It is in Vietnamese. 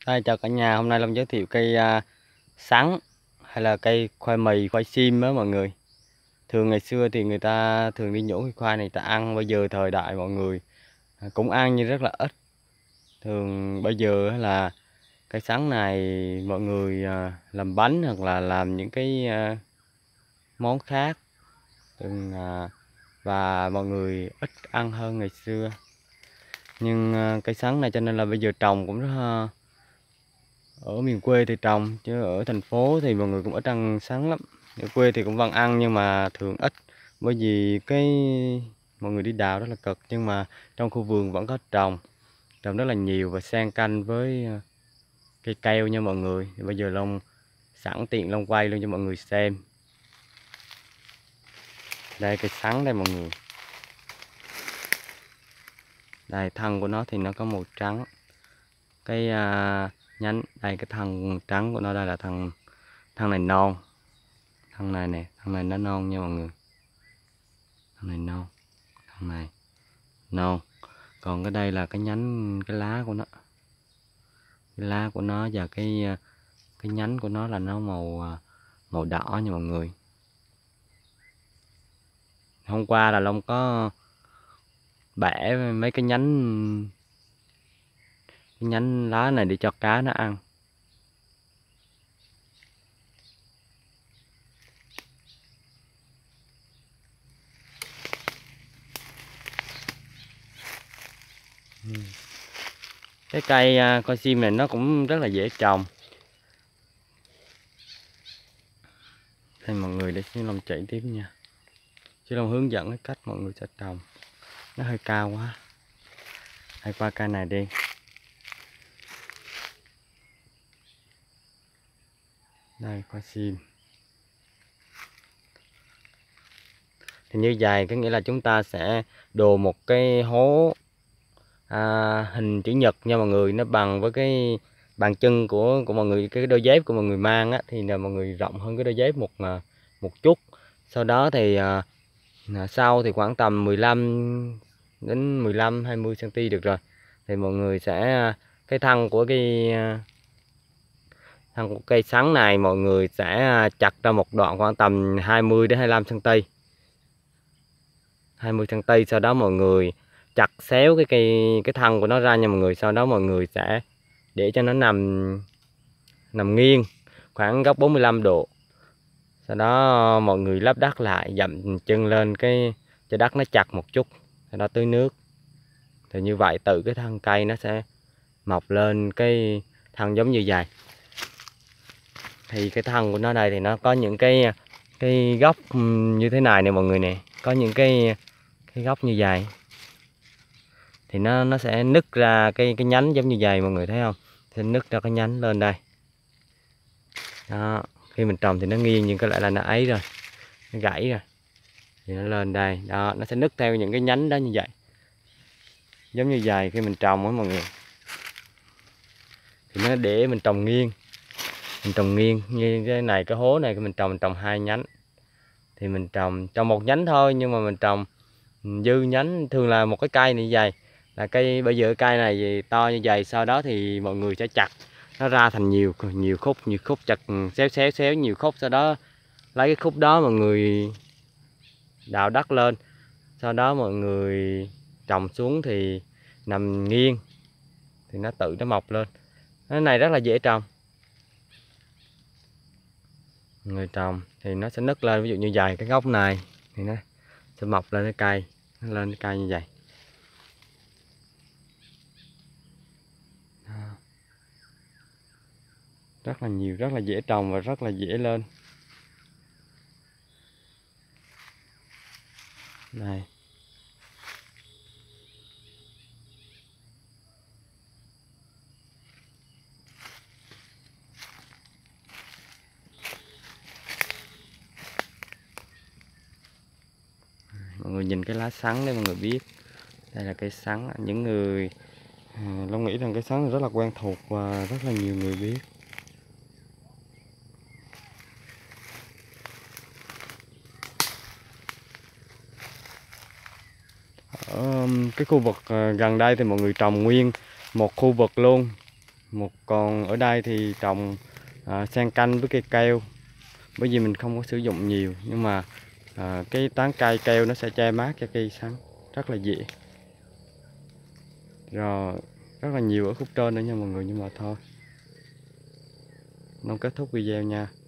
Đây, chào cả nhà, hôm nay Long giới thiệu cây sắn hay là cây khoai mì, khoai sim á mọi người. Thường ngày xưa thì người ta thường đi nhổ cái khoai này ta ăn, bây giờ thời đại mọi người cũng ăn nhưng rất là ít. Thường bây giờ á là cây sắn này mọi người làm bánh hoặc là làm những cái món khác. Thường, và mọi người ít ăn hơn ngày xưa. Nhưng cây sắn này cho nên là bây giờ trồng cũng rất ở miền quê thì trồng, chứ ở thành phố thì mọi người cũng ít ăn sắn lắm. Ở quê thì cũng vẫn ăn nhưng mà thường ít, bởi vì mọi người đi đào rất là cực. Nhưng mà trong khu vườn vẫn có trồng rất là nhiều và xen canh với cây keo nha mọi người. Thì bây giờ Long sẵn tiện Long quay luôn cho mọi người xem. Đây cây sắn đây mọi người. Đây thân của nó thì nó có màu trắng. Cái nhánh đây, cái thân trắng của nó đây là thân này non. Thân này nè, thân này nó non nha mọi người. Thân này non, thân này non. Còn cái đây là cái nhánh, cái lá của nó. Cái lá của nó và cái nhánh của nó là nó màu đỏ nha mọi người. Hôm qua là Long có bẻ mấy cái nhánh lá này để cho cá nó ăn. Cái cây coi sim này nó cũng rất là dễ trồng. Đây mọi người, để xin Long chạy tiếp nha, chứ Long hướng dẫn cái cách mọi người sẽ trồng. Nó hơi cao quá. Hãy qua cây này đi. Đây coi sim thì như vậy, có nghĩa là chúng ta sẽ đổ một cái hố hình chữ nhật nha mọi người. Nó bằng với cái bàn chân của mọi người, cái đôi dép của mọi người mang á, thì là mọi người rộng hơn cái đôi dép một chút. Sau đó thì sau thì khoảng tầm 15 đến 20 cm được rồi. Thì mọi người sẽ cái thân của cây sắn này mọi người sẽ chặt ra một đoạn khoảng tầm 20 đến 25 cm. 20 cm, sau đó mọi người chặt xéo cái thân của nó ra nha mọi người. Sau đó mọi người sẽ để cho nó nằm nghiêng khoảng góc 45 độ. Sau đó mọi người lấp đất lại, dậm chân lên cho đất nó chặt một chút, sau đó tưới nước. Thì như vậy tự cái thân cây nó sẽ mọc lên cái thân giống như vậy. Thì cái thân của nó đây thì nó có những cái góc như thế này nè mọi người nè, có những cái góc như vậy. Thì nó sẽ nứt ra cái nhánh giống như vậy mọi người thấy không? Thì nứt ra cái nhánh lên đây. Đó, khi mình trồng thì nó nghiêng nhưng có lẽ là nó ấy rồi, nó gãy rồi. Thì nó lên đây, đó, nó sẽ nứt theo những cái nhánh đó như vậy. Giống như vậy khi mình trồng á mọi người. Thì nó để mình trồng nghiêng. Mình trồng nghiêng như cái này, cái hố này mình trồng hai nhánh. Thì mình trồng một nhánh thôi, nhưng mà mình trồng dư nhánh. Thường là một cái cây này như vậy là cây, bây giờ cây này thì to như vậy. Sau đó thì mọi người sẽ chặt nó ra thành nhiều khúc, chặt xéo nhiều khúc. Sau đó lấy cái khúc đó mọi người đào đất lên, sau đó mọi người trồng xuống thì nằm nghiêng thì nó tự nó mọc lên. Cái này rất là dễ trồng. Người trồng thì nó sẽ nứt lên, ví dụ như vậy, cái gốc này thì nó sẽ mọc lên cái cây, nó lên cái cây như vậy. Rất là nhiều, rất là dễ trồng và rất là dễ lên. Đây. Mọi người nhìn cái lá sắn để mọi người biết đây là cây sắn. Những người Long nghĩ rằng cây sắn rất là quen thuộc và rất là nhiều người biết. Ở cái khu vực gần đây thì mọi người trồng nguyên một khu vực luôn. Một còn ở đây thì trồng xen canh với cây keo, bởi vì mình không có sử dụng nhiều, nhưng mà cái tán cây keo nó sẽ che mát cho cây sắn rất là dễ. Rồi rất là nhiều ở khúc trên nữa nha mọi người, nhưng mà thôi nó kết thúc video nha.